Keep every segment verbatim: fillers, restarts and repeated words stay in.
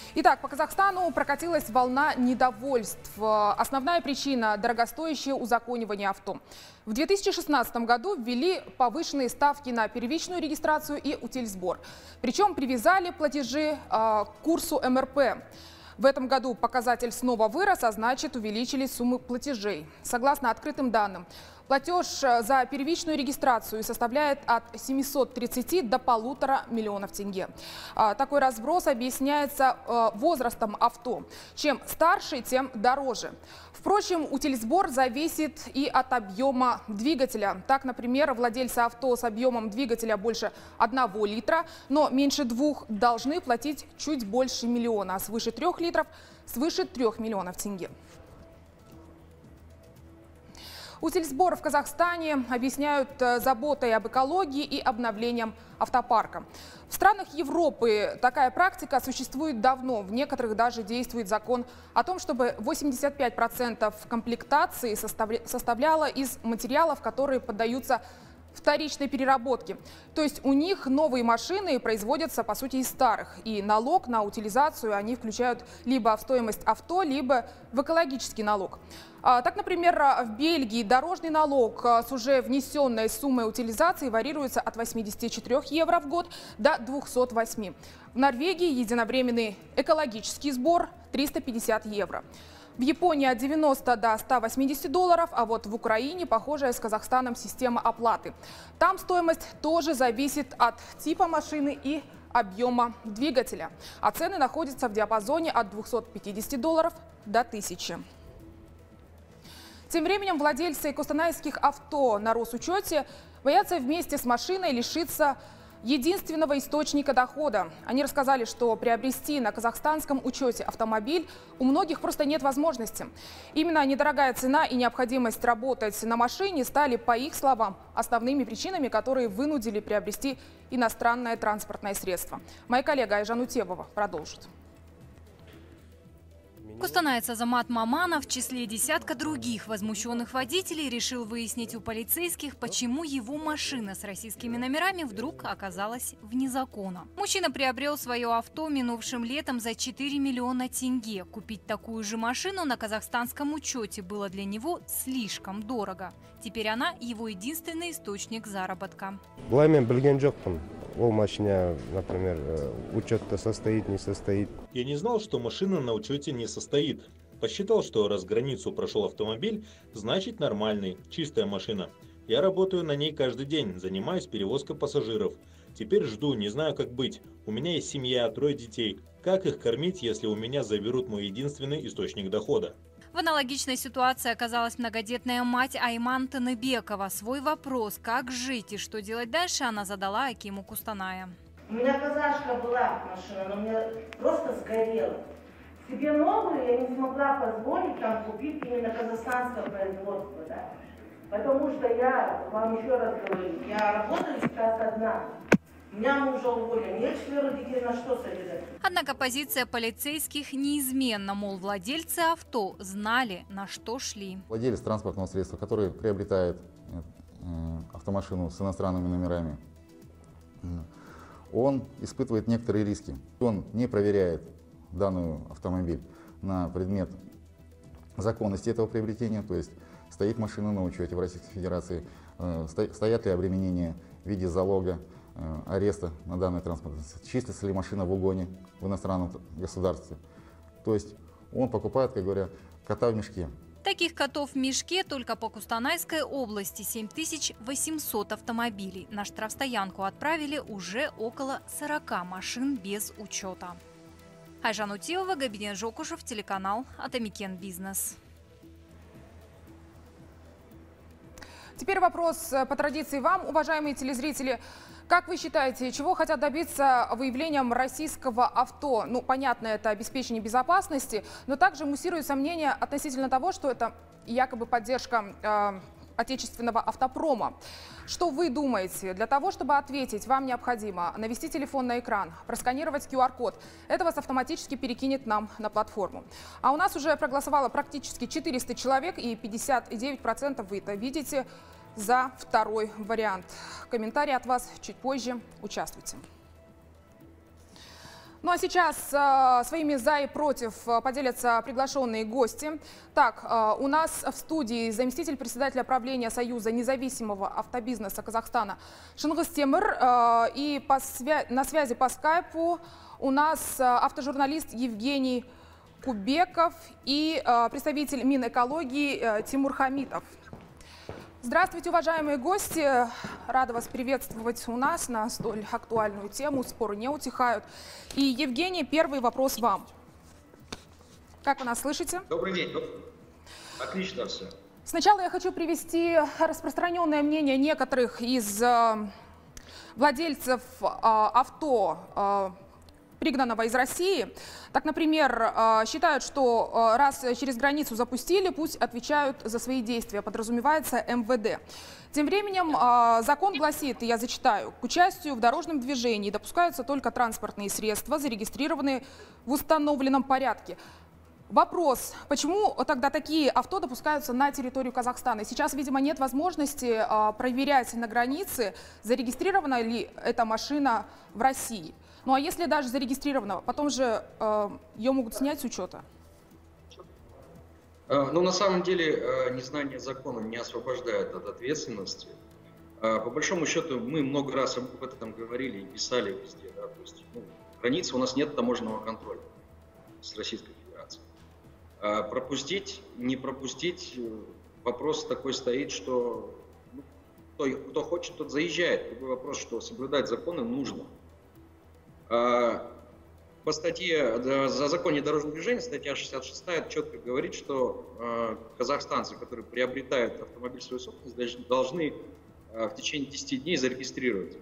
Итак, по Казахстану прокатилась волна недовольств. Основная причина – дорогостоящее узаконивание авто. В две тысячи шестнадцатом году ввели повышенные ставки на первичную регистрацию и утильсбор. Причем привязали платежи э, к курсу эм эр пэ. В этом году показатель снова вырос, а значит увеличились суммы платежей. Согласно открытым данным, платеж за первичную регистрацию составляет от семисот тридцати до полутора миллионов тенге. Такой разброс объясняется возрастом авто. Чем старше, тем дороже. Впрочем, утильсбор зависит и от объема двигателя. Так, например, владельцы авто с объемом двигателя больше одного литра, но меньше двух, должны платить чуть больше миллиона, а свыше трех литров свыше трех миллионов тенге. Утильсбор в Казахстане объясняют заботой об экологии и обновлением автопарка. В странах Европы такая практика существует давно. В некоторых даже действует закон о том, чтобы восемьдесят пять процентов комплектации составляло из материалов, которые поддаются вторичной переработки. То есть у них новые машины производятся, по сути, из старых. И налог на утилизацию они включают либо в стоимость авто, либо в экологический налог. Так, например, в Бельгии дорожный налог с уже внесенной суммой утилизации варьируется от восьмидесяти четырёх евро в год до двухсот восьми. В Норвегии единовременный экологический сбор триста пятьдесят евро. В Японии от девяноста до ста восьмидесяти долларов, а вот в Украине похожая с Казахстаном система оплаты. Там стоимость тоже зависит от типа машины и объема двигателя. А цены находятся в диапазоне от двухсот пятидесяти долларов до тысячи. Тем временем владельцы кустанайских авто на Росучете боятся вместе с машиной лишиться единственного источника дохода. Они рассказали, что приобрести на казахстанском учете автомобиль у многих просто нет возможности. Именно недорогая цена и необходимость работать на машине стали, по их словам, основными причинами, которые вынудили приобрести иностранное транспортное средство. Моя коллега Айжан Утевова продолжит. Кустанаец Азамат Маманов в числе десятка других возмущенных водителей решил выяснить у полицейских, почему его машина с российскими номерами вдруг оказалась вне закона. Мужчина приобрел свое авто минувшим летом за четыре миллиона тенге. Купить такую же машину на казахстанском учете было для него слишком дорого. Теперь она его единственный источник заработка. Ол машина, например, учет-то состоит, не состоит. Я не знал, что машина на учете не состоит. Посчитал, что раз границу прошел автомобиль, значит нормальный, чистая машина. Я работаю на ней каждый день, занимаюсь перевозкой пассажиров. Теперь жду, не знаю, как быть. У меня есть семья, трое детей. Как их кормить, если у меня заберут мой единственный источник дохода? В аналогичной ситуации оказалась многодетная мать Айман Таныбекова. Свой вопрос, как жить и что делать дальше, она задала Акиму Кустаная. У меня казашка была машина, но у меня просто сгорела. Себе новую я не смогла позволить там купить именно казахстанское производство. Да? Потому что я вам еще раз говорю, я работаю сейчас одна. Меня мужа уволили, нет четверых детей, на что собирать? Однако позиция полицейских неизменна, мол, владельцы авто знали, на что шли. Владелец транспортного средства, который приобретает автомашину с иностранными номерами, он испытывает некоторые риски. Он не проверяет данный автомобиль на предмет законности этого приобретения, то есть стоит машина на учете в Российской Федерации, стоят ли обременения в виде залога, ареста на данный транспортный средство, числится ли машина в угоне в иностранном государстве. То есть он покупает, как говорят, кота в мешке. Таких котов в мешке только по Кустанайской области семь тысяч восемьсот автомобилей. На штрафстоянку отправили уже около сорока машин без учета. Айжан Утевова, Габиден Жокушев, телеканал Атамикен Бизнес. Теперь вопрос по традиции вам, уважаемые телезрители. Как вы считаете, чего хотят добиться выявлением российского авто? Ну, понятно, это обеспечение безопасности, но также муссируют сомнения относительно того, что это якобы поддержка э, отечественного автопрома. Что вы думаете? Для того, чтобы ответить, вам необходимо навести телефон на экран, просканировать ку ар код. Это вас автоматически перекинет нам на платформу. А у нас уже проголосовало практически четыреста человек, и пятьдесят девять процентов вы это видите за второй вариант. Комментарий от вас чуть позже. Участвуйте. Ну а сейчас э, своими за и против э, поделятся приглашенные гости. Так, э, у нас в студии заместитель председателя правления Союза независимого автобизнеса Казахстана Шыңғыс Темір. Э, и по свя на связи по скайпу у нас э, автожурналист Евгений Кубеков и э, представитель Минэкологии э, Тимур Хамитов. Здравствуйте, уважаемые гости! Рада вас приветствовать у нас на столь актуальную тему. Споры не утихают. И, Евгений, первый вопрос вам. Как вы нас слышите? Добрый день. Отлично все. Сначала я хочу привести распространенное мнение некоторых из э, владельцев э, авто, э, пригнанного из России. Так, например, считают, что раз через границу запустили, пусть отвечают за свои действия, подразумевается эм вэ дэ. Тем временем закон гласит, и я зачитаю, к участию в дорожном движении допускаются только транспортные средства, зарегистрированные в установленном порядке. Вопрос, почему тогда такие авто допускаются на территорию Казахстана? Сейчас, видимо, нет возможности проверять на границе, зарегистрирована ли эта машина в России. Ну а если даже зарегистрировано, потом же э, ее могут снять с учета? Ну, на самом деле, незнание закона не освобождает от ответственности. По большому счету, мы много раз об этом говорили и писали везде. Да? То есть, ну, границы у нас нет таможенного контроля с Российской Федерацией. Пропустить, не пропустить, вопрос такой стоит, что ну, кто, кто хочет, тот заезжает. Другой вопрос, что соблюдать законы нужно. По статье за законе дорожного движения, статья шестьдесят шестая, четко говорит, что казахстанцы, которые приобретают автомобиль в свою собственность, должны в течение десяти дней зарегистрировать.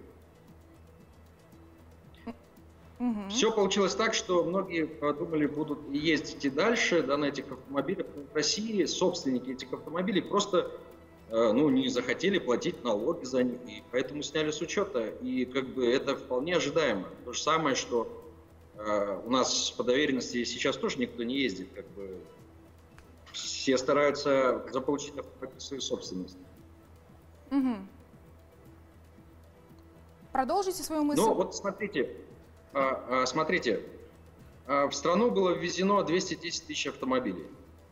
Угу. Все получилось так, что многие подумали, будут ездить и дальше да, на этих автомобилях. В России собственники этих автомобилей просто ну, не захотели платить налоги за них, и поэтому сняли с учета. И как бы это вполне ожидаемо. То же самое, что э, у нас по доверенности сейчас тоже никто не ездит. Как бы все стараются заполучить автомобиль в свою собственность. Угу. Продолжите свою мысль. Ну вот смотрите, э, э, смотрите, э, в страну было ввезено двести десять тысяч автомобилей.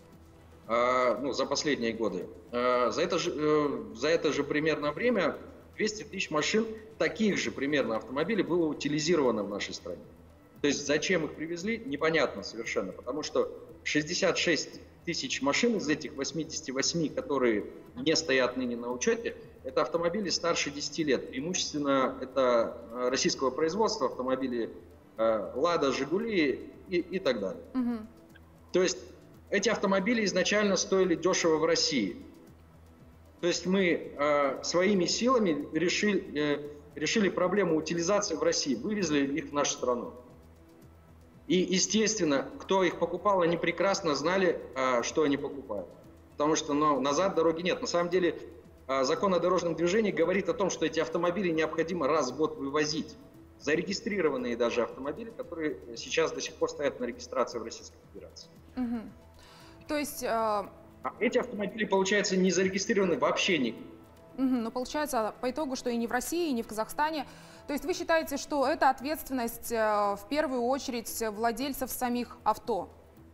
Ну, за последние годы. За это, же, за это же примерно время двести тысяч машин, таких же примерно автомобилей, было утилизировано в нашей стране. То есть зачем их привезли, непонятно совершенно, потому что шестьдесят шесть тысяч машин из этих восьмидесяти восьми, которые не стоят ныне на учете, это автомобили старше десяти лет. Преимущественно это российского производства автомобили «Лада», «Жигули» и, и так далее. Угу. То есть эти автомобили изначально стоили дешево в России. То есть мы э, своими силами решили, э, решили проблему утилизации в России, вывезли их в нашу страну. И, естественно, кто их покупал, они прекрасно знали, э, что они покупают. Потому что ну, назад дороги нет. На самом деле э, закон о дорожном движении говорит о том, что эти автомобили необходимо раз в год вывозить. Зарегистрированные даже автомобили, которые сейчас до сих пор стоят на регистрации в Российской Федерации. Угу. То есть... Э... А эти автомобили, получается, не зарегистрированы вообще никак. Угу, но получается по итогу, что и не в России, и не в Казахстане. То есть вы считаете, что это ответственность э, в первую очередь владельцев самих авто?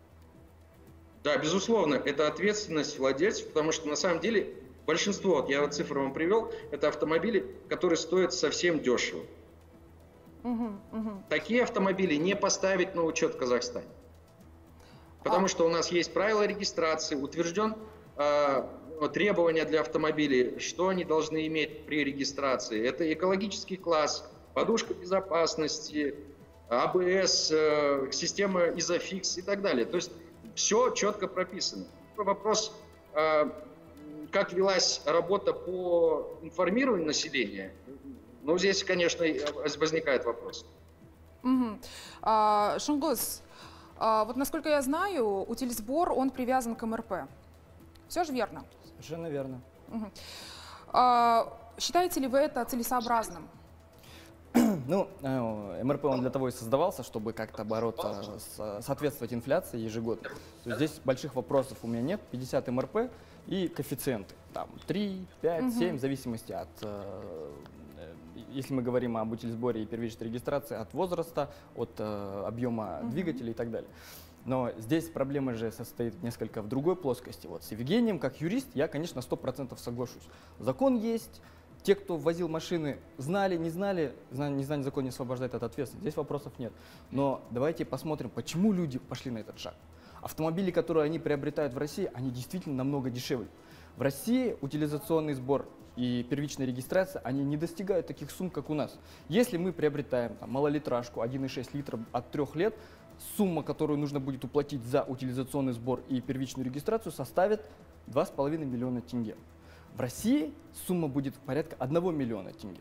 Да, безусловно, это ответственность владельцев, потому что на самом деле большинство, вот я вот цифры вам привел, это автомобили, которые стоят совсем дешево. Угу, угу. Такие автомобили не поставить на учет в Казахстане. Потому что у нас есть правила регистрации, утвержден э, требования для автомобилей, что они должны иметь при регистрации. Это экологический класс, подушка безопасности, а бэ эс, э, система Isofix и так далее. То есть все четко прописано. Вопрос, э, как велась работа по информированию населения, ну здесь, конечно, возникает вопрос. Угу. А, Шыңғыс, А, вот насколько я знаю, утильсбор, он привязан к эм эр пэ. Все же верно? Совершенно верно. Угу. А, считаете ли вы это целесообразным? Ну, эм эр пэ он для того и создавался, чтобы как-то бороться, с, соответствовать инфляции ежегодно. То есть здесь больших вопросов у меня нет. пятьдесят эм эр пэ и коэффициенты. Там три, пять, семь, в зависимости от э, если мы говорим об утилизборе и первичной регистрации, от возраста, от э, объема угу. двигателя и так далее. Но здесь проблема же состоит несколько в другой плоскости. Вот с Евгением, как юрист, я, конечно, сто процентов соглашусь. Закон есть, те, кто возил машины, знали, не знали, незнание закона не освобождает от ответственности. Здесь вопросов нет. Но давайте посмотрим, почему люди пошли на этот шаг. Автомобили, которые они приобретают в России, они действительно намного дешевле. В России утилизационный сбор и первичная регистрация, они не достигают таких сумм, как у нас. Если мы приобретаем там, малолитражку один и шесть литра от трех лет, сумма, которую нужно будет уплатить за утилизационный сбор и первичную регистрацию, составит два с половиной миллиона тенге. В России сумма будет порядка одного миллиона тенге.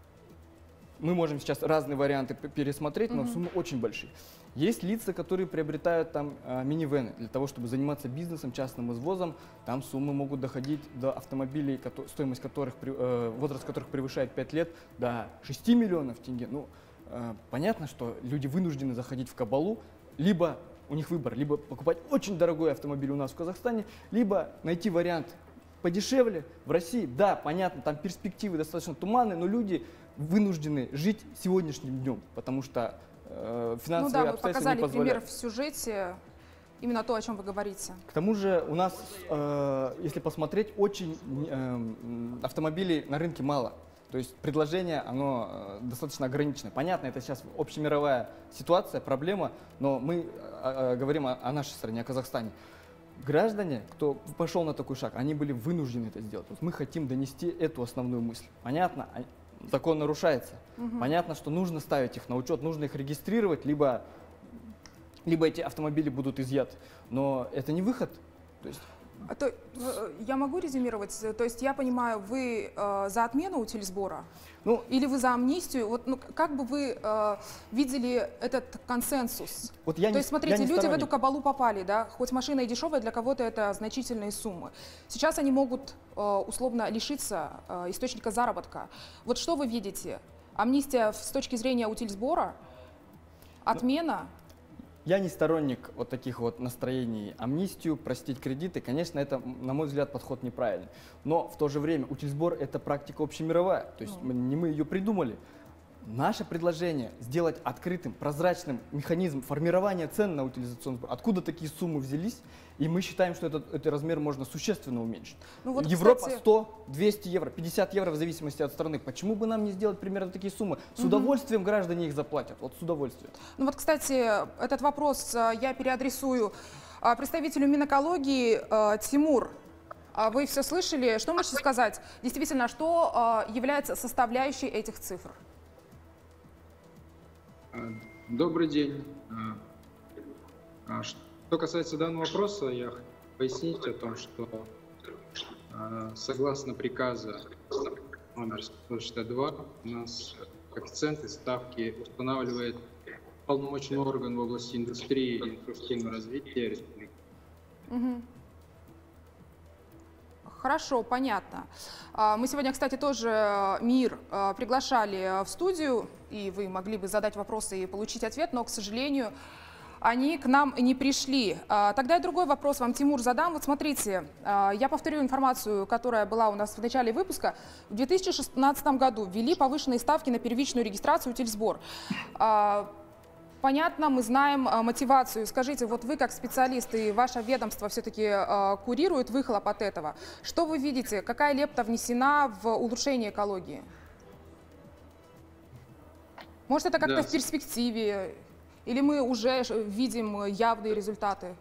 Мы можем сейчас разные варианты пересмотреть, но mm-hmm. суммы очень большие. Есть лица, которые приобретают там э, минивены для того, чтобы заниматься бизнесом, частным извозом. Там суммы могут доходить до автомобилей, ко- стоимость которых, э, возраст которых превышает пять лет, до шести миллионов тенге. Ну, э, понятно, что люди вынуждены заходить в кабалу, либо у них выбор, либо покупать очень дорогой автомобиль у нас в Казахстане, либо найти вариант подешевле в России. Да, понятно, там перспективы достаточно туманные, но люди вынуждены жить сегодняшним днем, потому что э, финансовые ну да, обстоятельства не позволяют. Вы показали пример в сюжете, именно то, о чем вы говорите. К тому же у нас, э, если посмотреть, очень э, автомобилей на рынке мало. То есть предложение, оно э, достаточно ограничено. Понятно, это сейчас общемировая ситуация, проблема, но мы э, говорим о, о нашей стране, о Казахстане. Граждане, кто пошел на такой шаг, они были вынуждены это сделать. Вот мы хотим донести эту основную мысль. Понятно, закон нарушается. Угу. Понятно, что нужно ставить их на учет, нужно их регистрировать, либо, либо эти автомобили будут изъяты. Но это не выход. То есть... А то, я могу резюмировать? То есть я понимаю, вы э, за отмену утилизбора? Ну, или вы за амнистию? Вот, ну, как бы вы э, видели этот консенсус? Вот я То не, есть, смотрите, люди сторонник. в эту кабалу попали, да? Хоть машина и дешевая, для кого-то это значительные суммы. Сейчас они могут э, условно лишиться э, источника заработка. Вот что вы видите? Амнистия с точки зрения утилизбора? Отмена? Я не сторонник вот таких вот настроений. Амнистию, простить кредиты, конечно, это, на мой взгляд, подход неправильный. Но в то же время утилизбор – это практика общемировая, то есть мы, не мы ее придумали. Наше предложение сделать открытым, прозрачным механизм формирования цен на утилизационный сбор. Откуда такие суммы взялись? И мы считаем, что этот, этот размер можно существенно уменьшить. Ну вот, Европа кстати... сто, двести евро, пятьдесят евро в зависимости от страны. Почему бы нам не сделать примерно такие суммы? С угу. удовольствием граждане их заплатят. Вот с удовольствием. Ну вот, кстати, этот вопрос я переадресую представителю Минэкологии. Тимур, вы все слышали? Что можете сказать? Действительно, что является составляющей этих цифр? Добрый день. Что касается данного вопроса, я хочу пояснить о том, что согласно приказу номер сто шестьдесят два у нас коэффициенты ставки устанавливает полномочный орган в области индустрии и инфраструктурного развития республики. Угу. Хорошо, понятно. Мы сегодня, кстати, тоже МИР приглашали в студию, и вы могли бы задать вопросы и получить ответ, но, к сожалению, они к нам не пришли. Тогда я другой вопрос вам, Тимур, задам. Вот смотрите, я повторю информацию, которая была у нас в начале выпуска. В две тысячи шестнадцатом году ввели повышенные ставки на первичную регистрацию и утилизбор. Понятно, мы знаем мотивацию. Скажите, вот вы как специалист и ваше ведомство все-таки курирует выхлоп от этого. Что вы видите? Какая лепта внесена в улучшение экологии? Может, это как-то да. в перспективе? Или мы уже видим явные результаты?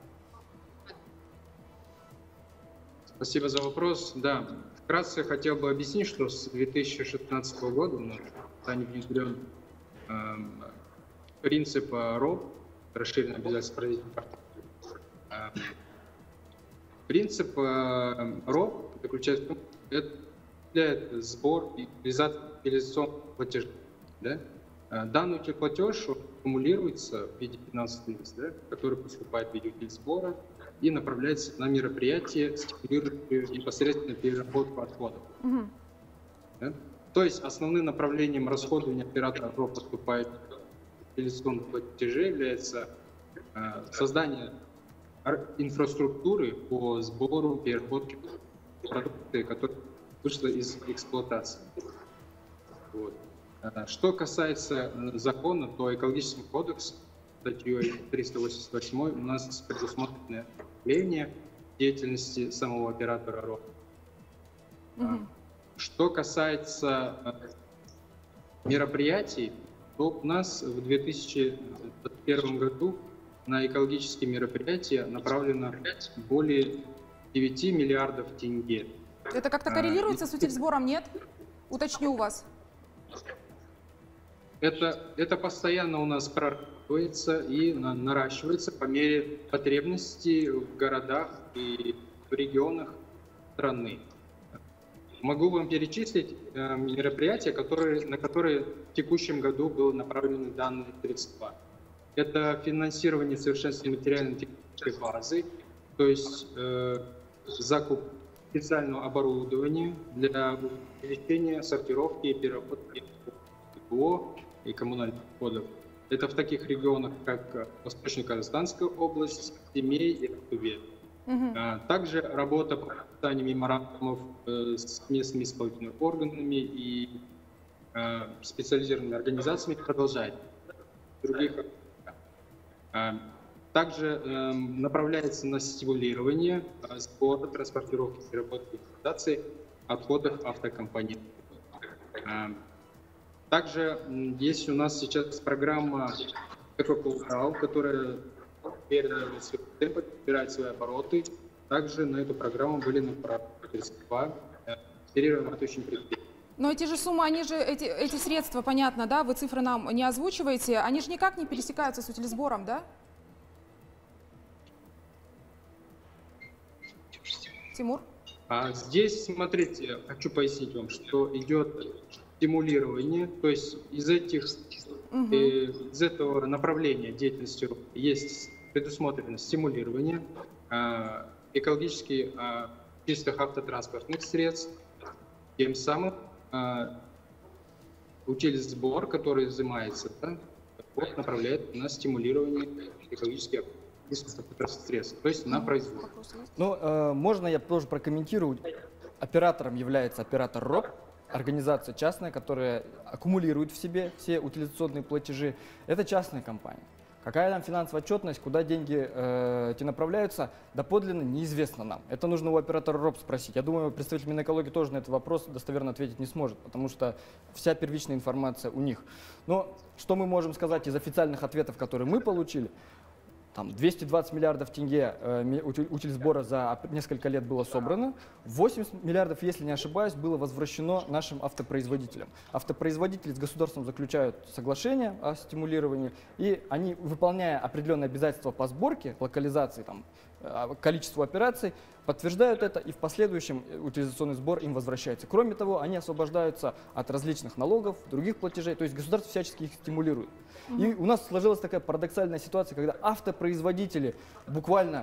Спасибо за вопрос. Да, вкратце хотел бы объяснить, что с две тысячи шестнадцатого года у нас внедрен э, принцип РОП, расширенный обязательство производителя портфеля. Э, принцип э, РОП заключается в том, что это сбор и утилизационных платежей. Да? Данный платеж аккумулируется в виде финансовых средств, да, который поступает в виде утилизбора и направляется на мероприятия, стимулирующие непосредственно переработку отходов. Mm-hmm. Да? То есть основным направлением расходования оператора РОП поступает утилизационных платежей является э, создание инфраструктуры по сбору, переработке продукции, которая вышла из эксплуатации. Вот. Что касается закона, то экологический кодекс статьей триста восемьдесят восемь у нас предусмотрено явление деятельности самого оператора РОП. Mm-hmm. Что касается мероприятий, то у нас в две тысячи двадцать первом году на экологические мероприятия направлено более девяти миллиардов тенге. Это как-то коррелируется а, с утильсбором, нет? Уточню у вас. Это, это постоянно у нас прорабатывается и на, наращивается по мере потребностей в городах и в регионах страны. Могу вам перечислить э, мероприятия, которые, на которые в текущем году было направлены данные средства. Это финансирование совершенствования материально-технической базы, то есть э, закуп специального оборудования для увеличения сортировки и переработки ТПО и коммунальных отходов. Это в таких регионах, как Восточно-Казахстанская область, Семей и Актубе. Uh-huh. Также работа по подписанию меморандумов с местными исполнительными органами и специализированными организациями продолжается. Других. Также направляется на стимулирование сбора, транспортировки, переработки и эксплуатации отходов автокомпаний. Также есть у нас сейчас программа «Экополтау», которая уверенно собирает свои обороты. Также на эту программу были направлены средства работающим предприятиям. Но эти же суммы, они же, эти, эти средства, понятно, да, вы цифры нам не озвучиваете, они же никак не пересекаются с утильсбором, да? Тимур? А здесь, смотрите, хочу пояснить вам, что идет стимулирование, то есть из этих, угу. э, из этого направления деятельности есть предусмотрено стимулирование э, экологически э, чистых автотранспортных средств, тем самым э, утильсбор, который взимается, да, вот, направляет на стимулирование экологических автотранспортных средств, то есть на производство. Ну, э, можно я тоже прокомментирую? Оператором является оператор РОП, организация частная, которая аккумулирует в себе все утилизационные платежи. Это частная компания. Какая там финансовая отчетность, куда деньги э, эти направляются, доподлинно неизвестно нам. Это нужно у оператора РОП спросить. Я думаю, представитель Минэкологии тоже на этот вопрос достоверно ответить не сможет, потому что вся первичная информация у них. Но что мы можем сказать из официальных ответов, которые мы получили? Там двести двадцать миллиардов тенге э, утильсбора за несколько лет было собрано, восемьдесят миллиардов, если не ошибаюсь, было возвращено нашим автопроизводителям. Автопроизводители с государством заключают соглашение о стимулировании, и они, выполняя определенные обязательства по сборке, локализации, там, количеству операций, подтверждают это, и в последующем утилизационный сбор им возвращается. Кроме того, они освобождаются от различных налогов, других платежей, то есть государство всячески их стимулирует. Mm-hmm. И у нас сложилась такая парадоксальная ситуация, когда автопроизводители буквально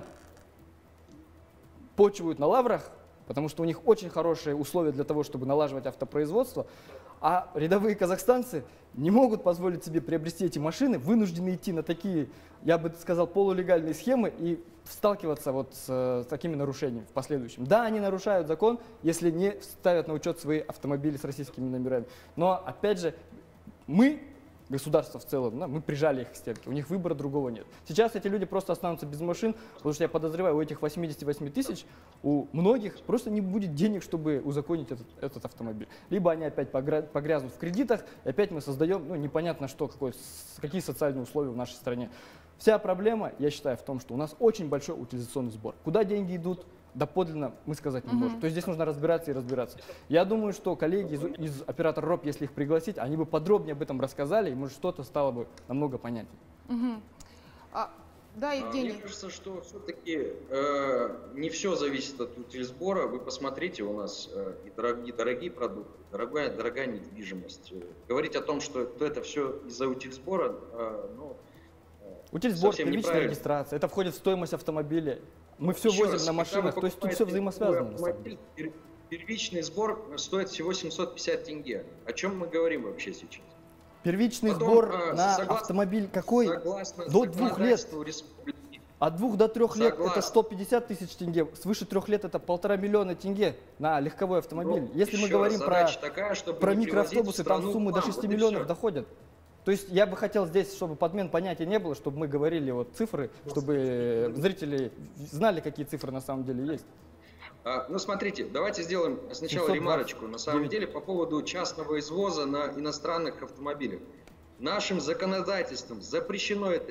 почивают на лаврах, потому что у них очень хорошие условия для того, чтобы налаживать автопроизводство, а рядовые казахстанцы не могут позволить себе приобрести эти машины, вынуждены идти на такие, я бы сказал, полулегальные схемы и сталкиваться вот с, с такими нарушениями в последующем. Да, они нарушают закон, если не ставят на учет свои автомобили с российскими номерами. Но, опять же, мы, государство в целом, да, мы прижали их к стенке, у них выбора другого нет. Сейчас эти люди просто останутся без машин, потому что я подозреваю, у этих восьмидесяти восьми тысяч, у многих просто не будет денег, чтобы узаконить этот, этот автомобиль. Либо они опять погрязнут в кредитах, и опять мы создаем, ну, непонятно что, какой, какие социальные условия в нашей стране. Вся проблема, я считаю, в том, что у нас очень большой утилизационный сбор. Куда деньги идут, доподлинно мы сказать не uh-huh. можем. То есть здесь нужно разбираться и разбираться. Я думаю, что коллеги из, из оператора РОП, если их пригласить, они бы подробнее об этом рассказали, и может что-то стало бы намного понятнее. Uh-huh. а, да, Евгений. Мне кажется, что все-таки э, не все зависит от утильсбора. Вы посмотрите, у нас э, и, дорогие, и дорогие продукты, дорогая, дорогая недвижимость. Говорить о том, что это все из-за утильсбора, э, ну, утильсбор, первичная регистрация, это входит в стоимость автомобиля. Мы все Еще возим раз, на машинах, то есть тут все взаимосвязано. Автомобиль, первичный сбор стоит всего семьсот пятьдесят тенге. О чем мы говорим вообще сейчас? Первичный Потом, сбор а, на согласно, автомобиль какой? Согласно До двух лет. От двух до трех лет Согласен. это сто пятьдесят тысяч тенге, свыше трех лет это полтора миллиона тенге на легковой автомобиль. Ну, Если мы еще говорим раз, про, такая, чтобы про не микроавтобусы, привозить в там страну суммы к до вам, шести вот и миллионов всё. доходят. То есть я бы хотел здесь, чтобы подмен понятия не было, чтобы мы говорили вот цифры, чтобы зрители знали, какие цифры на самом деле есть. А, ну, смотрите, давайте сделаем сначала семьсот двадцать ремарочку. На самом девять. деле, по поводу частного извоза на иностранных автомобилях. Нашим законодательством запрещено это.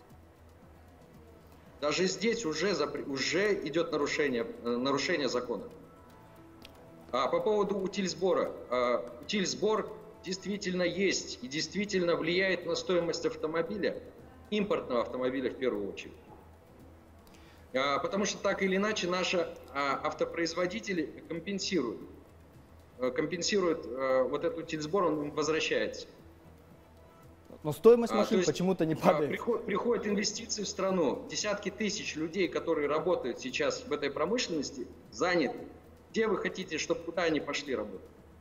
Даже здесь уже, запре- уже идет нарушение, э, нарушение закона. А по поводу утильсбора. А, утильсбор действительно есть и действительно влияет на стоимость автомобиля, импортного автомобиля в первую очередь. А, потому что так или иначе наши а, автопроизводители компенсируют, э, компенсируют э, вот этот утильсбор, он им возвращается. Но стоимость А, машин то есть, почему-то не а, падает. приход- приходят инвестиции в страну, десятки тысяч людей, которые работают сейчас в этой промышленности, заняты. Где вы хотите, чтобы куда они пошли работать?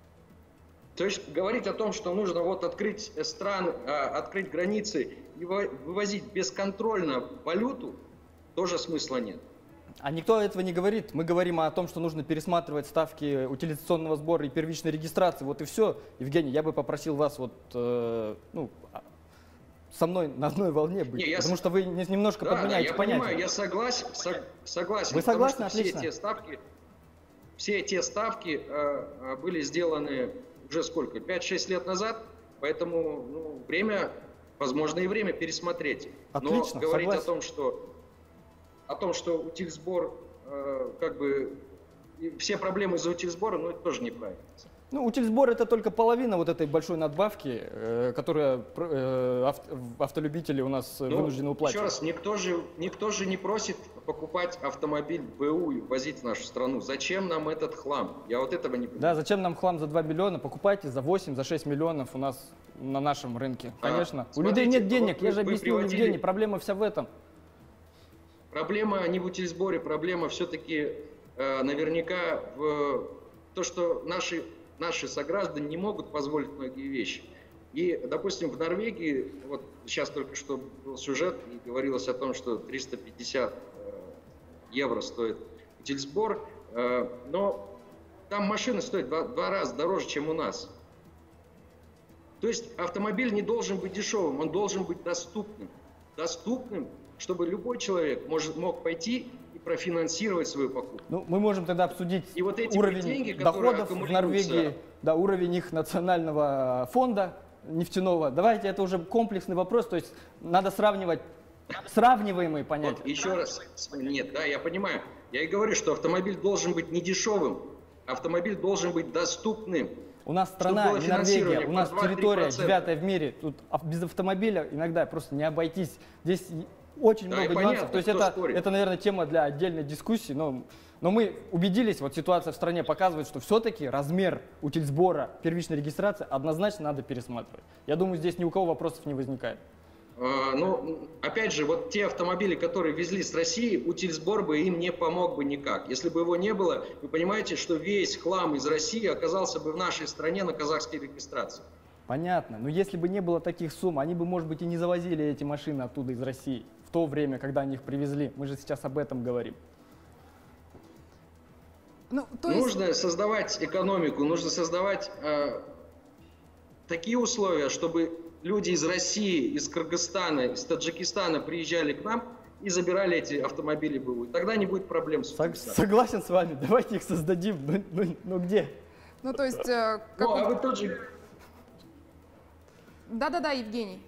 То есть говорить о том, что нужно вот открыть страны, а, открыть границы и вы- вывозить бесконтрольно валюту, тоже смысла нет. А никто этого не говорит. Мы говорим о том, что нужно пересматривать ставки утилизационного сбора и первичной регистрации. Вот и все. Евгений, я бы попросил вас вот, э, ну, а- со мной на одной волне быть, Не, я потому с- что вы не- немножко Да, да, подменяете я понятия. понимаю, я согласен, сог- согласен. Вы потому согласны? что Отлично. Все те ставки, все те ставки э, э, были сделаны уже сколько? пять-шесть лет назад, поэтому ну, время, возможно, и время пересмотреть. Отлично, Но говорить согласен. о том, что о том, что утильсбор э, как бы и все проблемы из-за утильсбора, ну это тоже неправильно. Ну, утильсбор это только половина вот этой большой надбавки, э, которую э, авт- автолюбители у нас э, Ну, вынуждены еще уплачивать. раз, никто же, никто же не просит покупать автомобиль БУ и возить в нашу страну. Зачем нам этот хлам? Я вот этого не понимаю. Да, зачем нам хлам за два миллиона? Покупайте за восемь, за шесть миллионов у нас на нашем рынке. А, Конечно. У смотрите, людей нет вот денег, вы- я же вы объяснил, приводили- Евгений, проблема вся в этом. Проблема не в утильсборе, проблема все-таки э, наверняка в то, что наши, наши сограждане не могут позволить многие вещи. И, допустим, в Норвегии, вот сейчас только что был сюжет, и говорилось о том, что триста пятьдесят э, евро стоит утильсбор, э, но там машины стоят два, два раза дороже, чем у нас. То есть автомобиль не должен быть дешевым, он должен быть доступным. Доступным, чтобы любой человек может, мог пойти и профинансировать свою покупку. Ну, мы можем тогда обсудить И вот эти уровень деньги, которые доходов в аккумулируются- Норвегии, да, уровень их национального фонда нефтяного. Давайте, это уже комплексный вопрос, то есть надо сравнивать сравниваемые понятия. Вот еще раз, нет, да, я понимаю. Я и говорю, что автомобиль должен быть не дешевым, автомобиль должен быть доступным. У нас страна, было не финансирование Норвегия, у нас по два-три территория процента. девятая в мире. Тут ав- без автомобиля иногда просто не обойтись. Здесь и- очень Да, много и нюансов. понятно, То есть кто это, спорит. это, наверное, тема для отдельной дискуссии. Но, но мы убедились, вот ситуация в стране показывает, что все-таки размер утильсбора первичной регистрации однозначно надо пересматривать. Я думаю, здесь ни у кого вопросов не возникает. А, ну, опять же, вот те автомобили, которые везли с России, утильсбор бы им не помог бы никак. Если бы его не было, вы понимаете, что весь хлам из России оказался бы в нашей стране на казахской регистрации. Понятно, но если бы не было таких сумм, они бы, может быть, и не завозили эти машины оттуда из России в то время, когда они их привезли. Мы же сейчас об этом говорим. Ну, то есть... Нужно создавать экономику, нужно создавать э, такие условия, чтобы люди из России, из Кыргызстана, из Таджикистана приезжали к нам и забирали эти автомобили БУ. Тогда не будет проблем с Сог- утилизацией. Согласен с вами, давайте их создадим. Ну, ну- ну где? Ну, то есть... э, Ну, как а вы- вы тоже... Да-да-да, Евгений.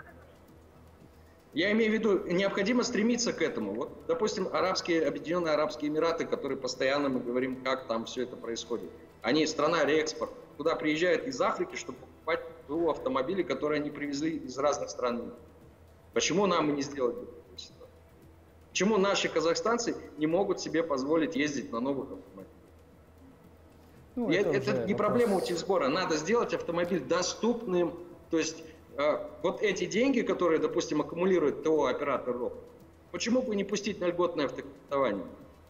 Я имею в виду, необходимо стремиться к этому. Вот, допустим, арабские, Объединенные Арабские Эмираты, которые постоянно мы говорим, как там все это происходит. Они страна реэкспорт. Туда приезжают из Африки, чтобы покупать БУ автомобили, которые они привезли из разных стран мира. Почему нам не сделать такую ситуацию? Почему наши казахстанцы не могут себе позволить ездить на новых автомобилях? Ну, И это уже это не вопрос. проблема утильсбора. Надо сделать автомобиль доступным. То есть э, вот эти деньги, которые, допустим, аккумулирует ТО оператор РОП, почему бы не пустить на льготное автокредитование?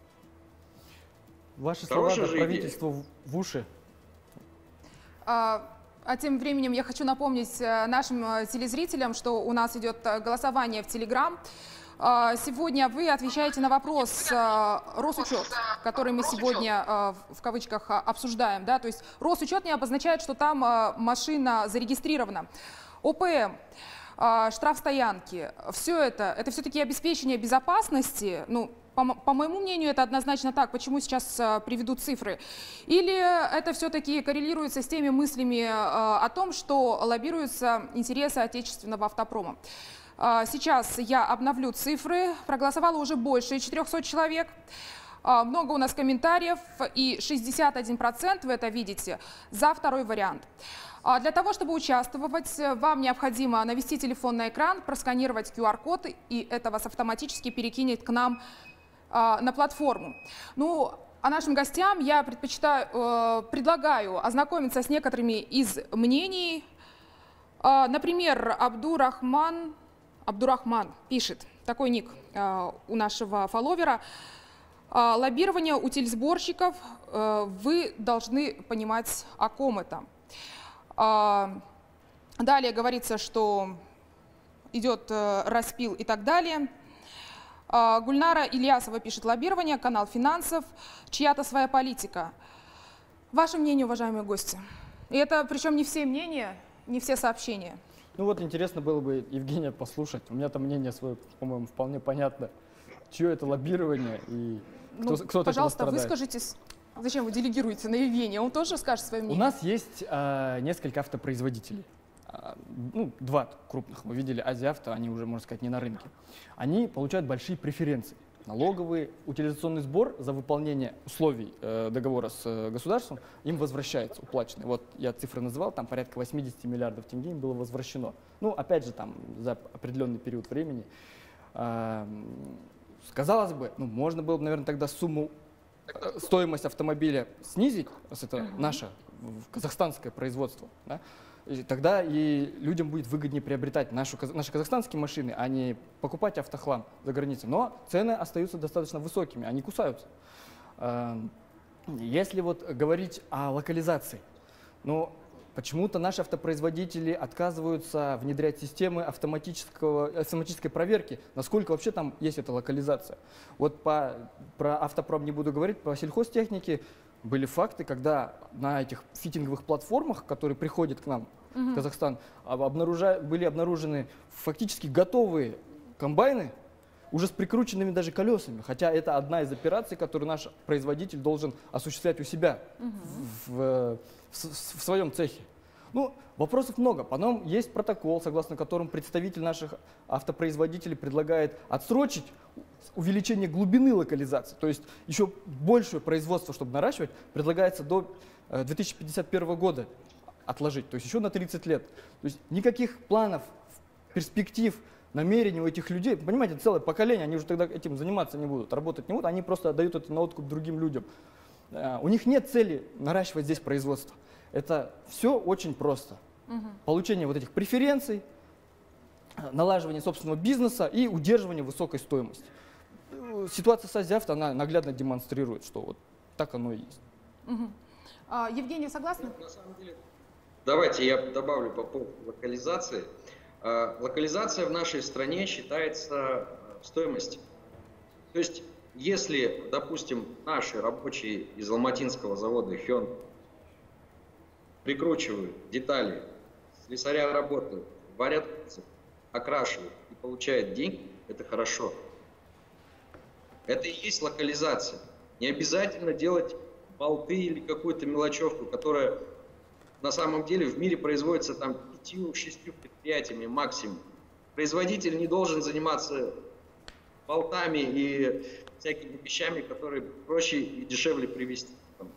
Ваши слова Хорошая да, же идея. правительству в- в уши. А, а тем временем я хочу напомнить э, нашим э, телезрителям, что у нас идет э, голосование в Телеграм. Сегодня вы отвечаете на вопрос Росучет, который мы сегодня в кавычках обсуждаем. Да? То есть Росучет не обозначает, что там машина зарегистрирована. ОПМ, штраф стоянки, все это, это все-таки обеспечение безопасности. Ну, по, по моему мнению, это однозначно так. Почему сейчас приведу цифры? Или это все-таки коррелируется с теми мыслями о том, что лоббируются интересы отечественного автопрома? Сейчас я обновлю цифры. Проголосовало уже больше четырёхсот человек. Много у нас комментариев, и шестьдесят один процент, вы это видите, за второй вариант. Для того, чтобы участвовать, вам необходимо навести телефон на экран, просканировать ку ар код, и это вас автоматически перекинет к нам на платформу. Ну, а нашим гостям я предпочитаю, предлагаю ознакомиться с некоторыми из мнений. Например, Абдурахман... Абдурахман пишет, такой ник э, у нашего фолловера: э, лоббирование утильсборщиков, э, вы должны понимать, о ком это. Э, далее говорится, что идет э, распил и так далее. Э, Гульнара Ильясова пишет: лоббирование, канал финансов, чья-то своя политика. Ваше мнение, уважаемые гости? И это причем не все мнения, не все сообщения. Ну вот интересно было бы Евгения послушать. У меня там мнение свое, по-моему, вполне понятно. Чье это лоббирование и кто, ну, кто от пожалуйста, этого страдает. выскажитесь. Зачем вы делегируете на Евгения? Он тоже скажет свое мнение. У нас есть э, несколько автопроизводителей. Э, ну, два крупных. Мы видели Азиавто, они уже, можно сказать, не на рынке. Они получают большие преференции. Налоговый, утилизационный сбор за выполнение условий э, договора с э, государством им возвращается, уплаченный. Вот я цифры называл, там порядка восьмидесяти миллиардов тенге им было возвращено. Ну, опять же, там за определенный период времени. Э, казалось бы, ну, можно было бы, наверное, тогда сумму, э, стоимость автомобиля снизить, это наше казахстанское производство, да? И тогда и людям будет выгоднее приобретать нашу, наши казахстанские машины, а не покупать автохлам за границей. Но цены остаются достаточно высокими, они кусаются. Если вот говорить о локализации, ну, почему-то наши автопроизводители отказываются внедрять системы автоматического, автоматической проверки, насколько вообще там есть эта локализация. Вот по, про автопром не буду говорить, по сельхозтехнике были факты, когда на этих фитинговых платформах, которые приходят к нам uh-huh. в Казахстан, обнаружа, были обнаружены фактически готовые комбайны, уже с прикрученными даже колесами. Хотя это одна из операций, которую наш производитель должен осуществлять у себя uh-huh. в, в, в, в своем цехе. Ну, вопросов много. Потом есть протокол, согласно которому представитель наших автопроизводителей предлагает отсрочить увеличение глубины локализации. То есть еще большее производство, чтобы наращивать, предлагается до две тысячи пятьдесят первого года отложить. То есть еще на тридцать лет. То есть никаких планов, перспектив, намерений у этих людей. Понимаете, целое поколение, они уже тогда этим заниматься не будут, работать не будут. Они просто отдают это на откуп другим людям. У них нет цели наращивать здесь производство. Это все очень просто. Угу. Получение вот этих преференций, налаживание собственного бизнеса и удерживание высокой стоимости. Ситуация с Азиавто, она наглядно демонстрирует, что вот так оно и есть. Угу. А, Евгений, согласны? На самом деле, давайте я добавлю по поводу локализации. А, локализация в нашей стране считается в стоимости. То есть, если, допустим, наши рабочие из алматинского завода Хён прикручивают детали, слесаря работают, варят, окрашивают и получают деньги, это хорошо. Это и есть локализация. Не обязательно делать болты или какую-то мелочевку, которая на самом деле в мире производится там пятью-шестью предприятиями максимум. Производитель не должен заниматься болтами и всякими вещами, которые проще и дешевле привезти.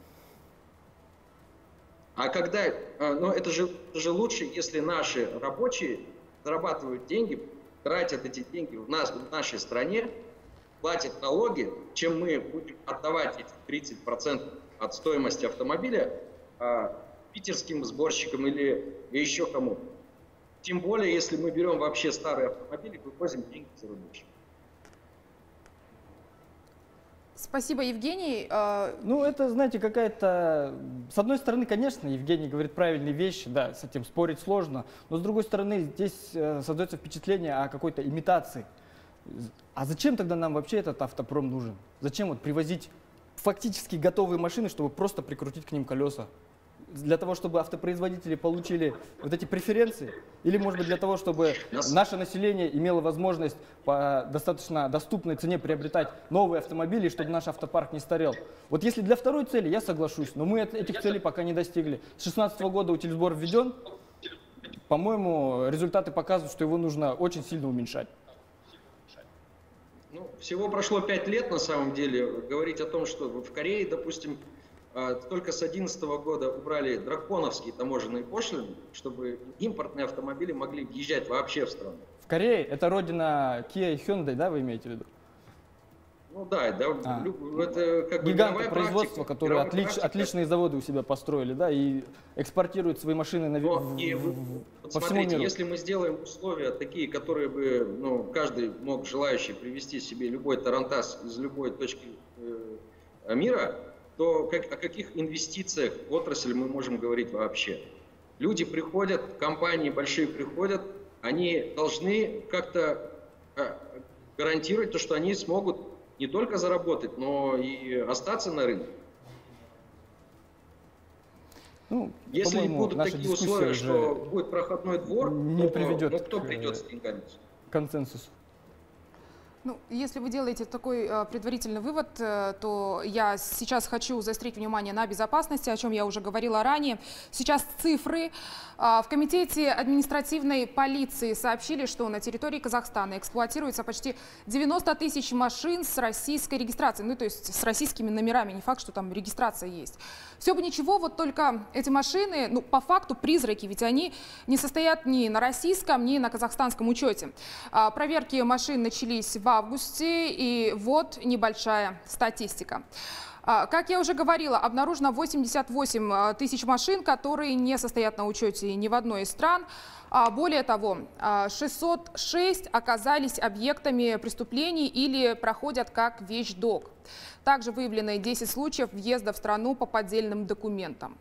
А когда, ну это же, это же лучше, если наши рабочие зарабатывают деньги, тратят эти деньги в, нас, в нашей стране, платят налоги, чем мы будем отдавать эти тридцать процентов от стоимости автомобиля а, питерским сборщикам или еще кому-то. Тем более, если мы берем вообще старые автомобили, вывозим деньги за рубеж. Спасибо, Евгений. Ну, это, знаете, какая-то... С одной стороны, конечно, Евгений говорит правильные вещи, да, с этим спорить сложно, но с другой стороны, здесь создается впечатление о какой-то имитации А зачем тогда нам вообще этот автопром нужен? Зачем вот привозить фактически готовые машины, чтобы просто прикрутить к ним колеса? Для того, чтобы автопроизводители получили вот эти преференции? Или, может быть, для того, чтобы наше население имело возможность по достаточно доступной цене приобретать новые автомобили, чтобы наш автопарк не старел? Вот если для второй цели, я соглашусь, но мы этих целей пока не достигли. С две тысячи шестнадцатого года утильсбор введен. По-моему, результаты показывают, что его нужно очень сильно уменьшать. Ну, всего прошло пять лет, на самом деле. Говорить о том, что в Корее, допустим, только с две тысячи одиннадцатого года убрали драконовские таможенные пошлины, чтобы импортные автомобили могли въезжать вообще в страну. В Корее это родина Kia и Hyundai, да, вы имеете в виду? Ну да, да, а. это как бы гиганты производства, которые отлич, отличные заводы у себя построили, да, и экспортируют свои машины на, Но, в, и, в, вот по смотрите, всему миру. Если мы сделаем условия такие, которые бы, ну, каждый мог желающий привезти себе любой тарантас из любой точки э, мира, то как, о каких инвестициях в отрасль мы можем говорить вообще? Люди приходят, компании большие приходят, они должны как-то гарантировать то, что они смогут не только заработать, но и остаться на рынке. Ну, если будут такие условия, что будет проходной двор, не то приведет ну, кто придет с деньгами? К консенсусу. Ну, если вы делаете такой э, предварительный вывод, э, то я сейчас хочу заострить внимание на безопасности, о чем я уже говорила ранее. Сейчас цифры. Э, в Комитете административной полиции сообщили, что на территории Казахстана эксплуатируется почти девяносто тысяч машин с российской регистрацией, ну то есть с российскими номерами, не факт, что там регистрация есть. Все бы ничего, вот только эти машины, ну по факту призраки, ведь они не состоят ни на российском, ни на казахстанском учете. Э, проверки машин начались в августе, и вот небольшая статистика. Как я уже говорила, обнаружено восемьдесят восемь тысяч машин, которые не состоят на учете ни в одной из стран. Более того, шестьсот шесть оказались объектами преступлений или проходят как вещдок. Также выявлены десять случаев въезда в страну по поддельным документам.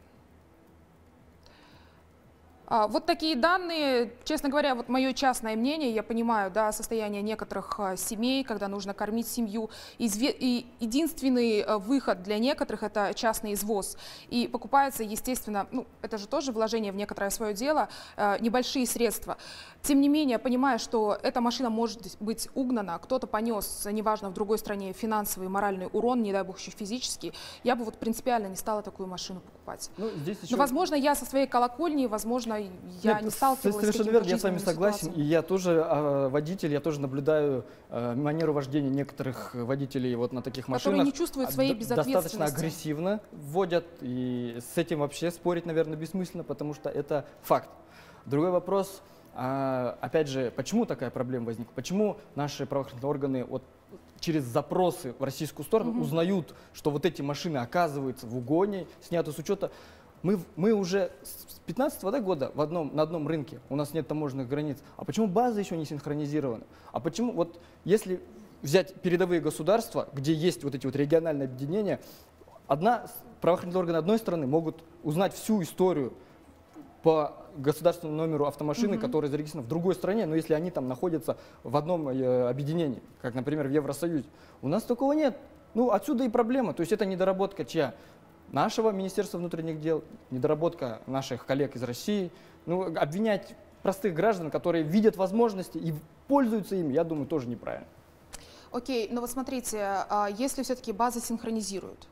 Вот такие данные, честно говоря, вот мое частное мнение, я понимаю, да, состояние некоторых семей, когда нужно кормить семью. И единственный выход для некоторых – это частный извоз. И покупается, естественно, ну, это же тоже вложение в некоторое свое дело, небольшие средства. Тем не менее, понимая, что эта машина может быть угнана, кто-то понес, неважно, в другой стране, финансовый, моральный урон, не дай бог еще физический, я бы вот принципиально не стала такую машину покупать. Ну, здесь еще... Но, возможно, я со своей колокольни, возможно, я Нет, не сталкивалась совершенно с такими верно, я с вами согласен. ситуациями. И я тоже э, водитель, я тоже наблюдаю э, манеру вождения некоторых водителей вот на таких машинах. Которые не чувствуют своей безответственности. Достаточно агрессивно вводят, и с этим вообще спорить, наверное, бессмысленно, потому что это факт. Другой вопрос, э, опять же, почему такая проблема возникла? Почему наши правоохранительные органы вот через запросы в российскую сторону угу. узнают, что вот эти машины оказываются в угоне, сняты с учета? Мы, мы уже с две тысячи пятнадцатого да, года в одном, на одном рынке, у нас нет таможенных границ. А почему базы еще не синхронизированы? А почему, вот если взять передовые государства, где есть вот эти вот региональные объединения, одна, правоохранительные органы одной страны могут узнать всю историю по государственному номеру автомашины, mm-hmm. которая зарегистрирована в другой стране, но если они там находятся в одном э, объединении, как, например, в Евросоюзе. У нас такого нет. Ну, отсюда и проблема. То есть это недоработка чья? Нашего Министерства внутренних дел, недоработка наших коллег из России. Ну, обвинять простых граждан, которые видят возможности и пользуются ими, я думаю, тоже неправильно. Окей, но вот смотрите, если все-таки базы синхронизируют,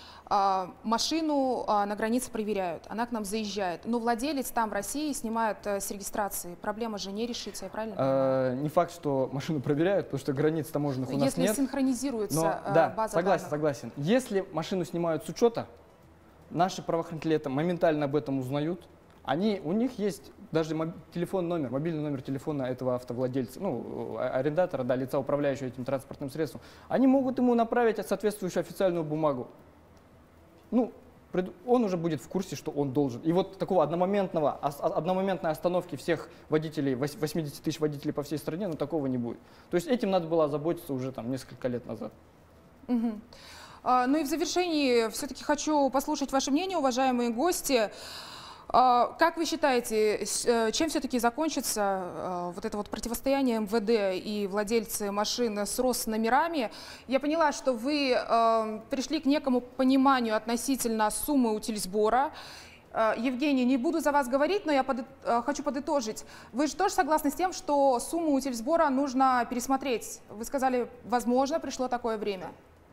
машину на границе проверяют, она к нам заезжает, но владелец там в России снимает с регистрации, проблема же не решится, я правильно понимаю? Не факт, что машину проверяют, потому что границ таможенных у нас Если нет. Если синхронизируется но, да, база согласен, данных. согласен. Если машину снимают с учета, наши правоохранители это моментально об этом узнают. Они, у них есть даже моб, телефон номер, мобильный номер телефона этого автовладельца, ну, арендатора, да, лица, управляющего этим транспортным средством. Они могут ему направить соответствующую официальную бумагу. Ну, он уже будет в курсе, что он должен. И вот такого одномоментного, одномоментной остановки всех водителей, восемьдесят тысяч водителей по всей стране, ну, такого не будет. То есть этим надо было озаботиться уже там несколько лет назад. Угу. Ну и в завершении все-таки хочу послушать ваше мнение, уважаемые гости. Как вы считаете, чем все-таки закончится вот это вот противостояние эм вэ дэ и владельцы машин с Росномерами? Я поняла, что вы пришли к некому пониманию относительно суммы утильсбора. Евгений, не буду за вас говорить, но я под, хочу подытожить. Вы же тоже согласны с тем, что сумму утильсбора нужно пересмотреть? Вы сказали, возможно, пришло такое время.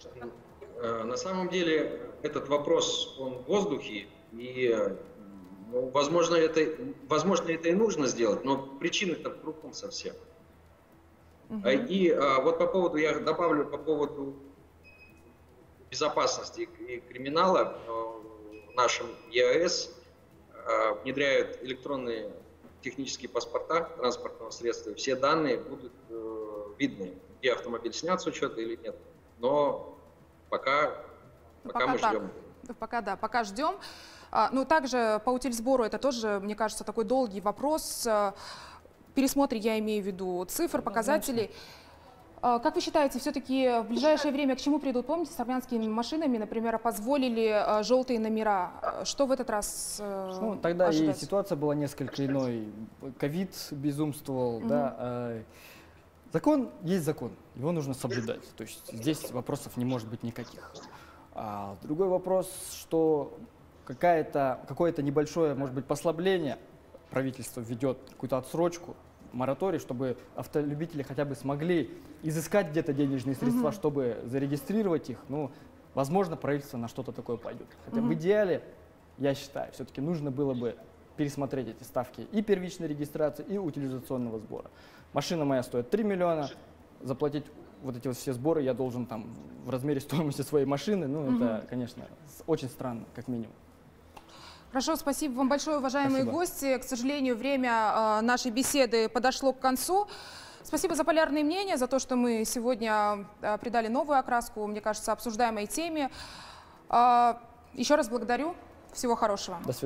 На самом деле этот вопрос, он в воздухе, и ну, возможно, это, возможно, это и нужно сделать, но причины-то в другом совсем. Угу. И а, вот по поводу, я добавлю по поводу безопасности и криминала. В нашем е а эс а, внедряют электронные технические паспорта транспортного средства. Все данные будут э, видны, где автомобиль снят с учета или нет. Но пока, пока, пока мы так. ждем. Пока да, пока ждем. Ну, также по утильсбору это тоже, мне кажется, такой долгий вопрос. Пересмотре я имею в виду цифр, показателей. Как вы считаете, все-таки в ближайшее время к чему придут? Помните, с армянскими машинами, например, позволили желтые номера. Что в этот раз ну, тогда ожидать? И ситуация была несколько иной. Ковид безумствовал. Угу. Да. Закон есть закон, его нужно соблюдать. То есть здесь вопросов не может быть никаких. А другой вопрос, что какая-то, какое-то небольшое, может быть, послабление правительство введет, какую-то отсрочку, мораторий, чтобы автолюбители хотя бы смогли изыскать где-то денежные средства, угу. чтобы зарегистрировать их. Ну, возможно, правительство на что-то такое пойдет. Хотя угу. в идеале, я считаю, все-таки нужно было бы пересмотреть эти ставки и первичной регистрации, и утилизационного сбора. Машина моя стоит три миллиона, заплатить вот эти вот все сборы я должен там в размере стоимости своей машины. Ну, угу. это, конечно, очень странно, как минимум. Хорошо, спасибо вам большое, уважаемые спасибо. гости. К сожалению, время э, нашей беседы подошло к концу. Спасибо за полярные мнения, за то, что мы сегодня э, придали новую окраску, мне кажется, обсуждаемой теме. Э, еще раз благодарю. Всего хорошего. До свидания.